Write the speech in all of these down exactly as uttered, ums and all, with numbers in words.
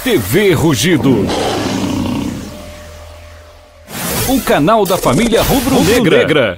T V Rugido, o canal da família rubro-negra.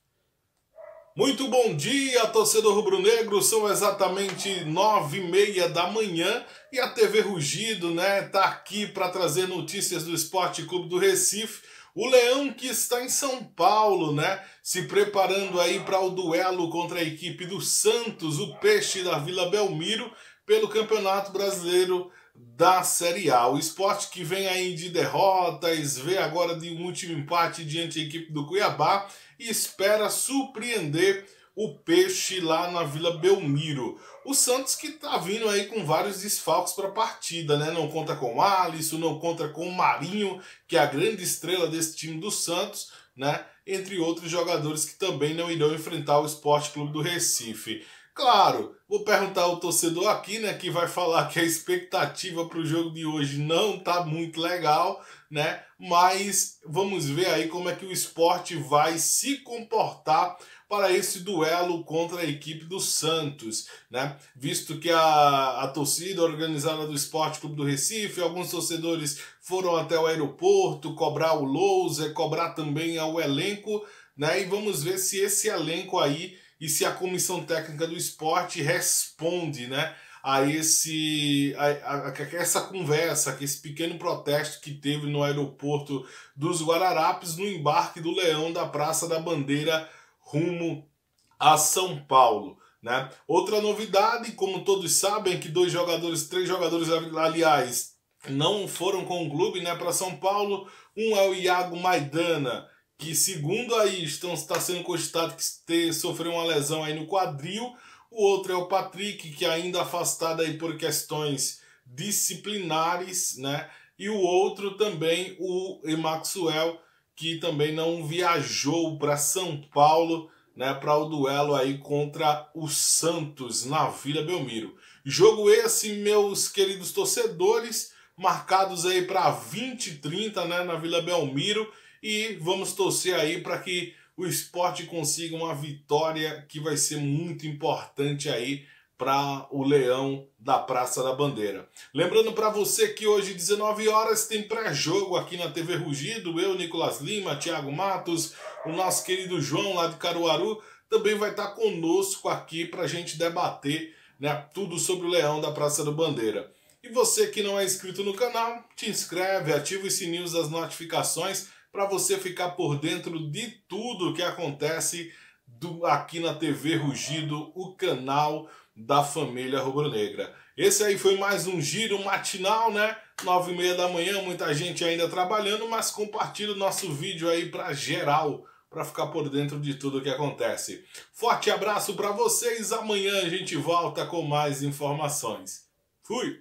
Muito bom dia, torcedor rubro-negro. São exatamente nove e meia da manhã e a T V Rugido, né, tá aqui para trazer notícias do Esporte Clube do Recife. O Leão que está em São Paulo, né, se preparando aí para o duelo contra a equipe do Santos, o Peixe da Vila Belmiro, pelo Campeonato Brasileiro da Série A. O Sport que vem aí de derrotas, vê agora de um último empate diante da equipe do Cuiabá e espera surpreender o Peixe lá na Vila Belmiro. O Santos que tá vindo aí com vários desfalques para a partida, né? Não conta com o Alisson, não conta com o Marinho, que é a grande estrela desse time do Santos, né? Entre outros jogadores que também não irão enfrentar o Esporte Clube do Recife. Claro, vou perguntar ao torcedor aqui, né, que vai falar que a expectativa para o jogo de hoje não tá muito legal, né? Mas vamos ver aí como é que o Sport vai se comportar para esse duelo contra a equipe do Santos, né? Visto que a, a torcida organizada do Esporte Clube do Recife, alguns torcedores foram até o aeroporto cobrar o Louser, cobrar também ao elenco, né? E vamos ver se esse elenco aí e se a comissão técnica do esporte responde, né, a, esse, a, a, a essa conversa, a esse pequeno protesto que teve no aeroporto dos Guararapes no embarque do Leão da Praça da Bandeira rumo a São Paulo, né? Outra novidade, como todos sabem, que dois jogadores, três jogadores, aliás, não foram com o clube, né, para São Paulo. Um é o Iago Maidana, que segundo aí estão, está sendo cogitado que ter, sofreu uma lesão aí no quadril. O outro é o Patrick, que ainda afastado aí por questões disciplinares, né? E o outro também, o Emaxuel, que também não viajou para São Paulo, né, para o duelo aí contra o Santos na Vila Belmiro. Jogo esse, meus queridos torcedores, marcados aí para vinte e trinta, né, na Vila Belmiro. E vamos torcer aí para que o Sport consiga uma vitória que vai ser muito importante aí para o Leão da Praça da Bandeira. Lembrando para você que hoje, dezenove horas, tem pré-jogo aqui na T V Rugido. Eu, Nicolas Lima, Thiago Matos, o nosso querido João lá de Caruaru, também vai estar conosco aqui para a gente debater, né, tudo sobre o Leão da Praça da Bandeira. E você que não é inscrito no canal, te inscreve, ativa os sininhos das notificações para você ficar por dentro de tudo que acontece do, aqui na T V Rugido, o canal da família rubro-negra. Esse aí foi mais um giro matinal, né? Nove e meia da manhã, muita gente ainda trabalhando, mas compartilha o nosso vídeo aí para geral, para ficar por dentro de tudo que acontece. Forte abraço para vocês, amanhã a gente volta com mais informações. Fui!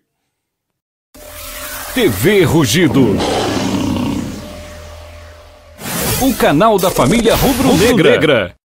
T V Rugido, o canal da família rubro-negra.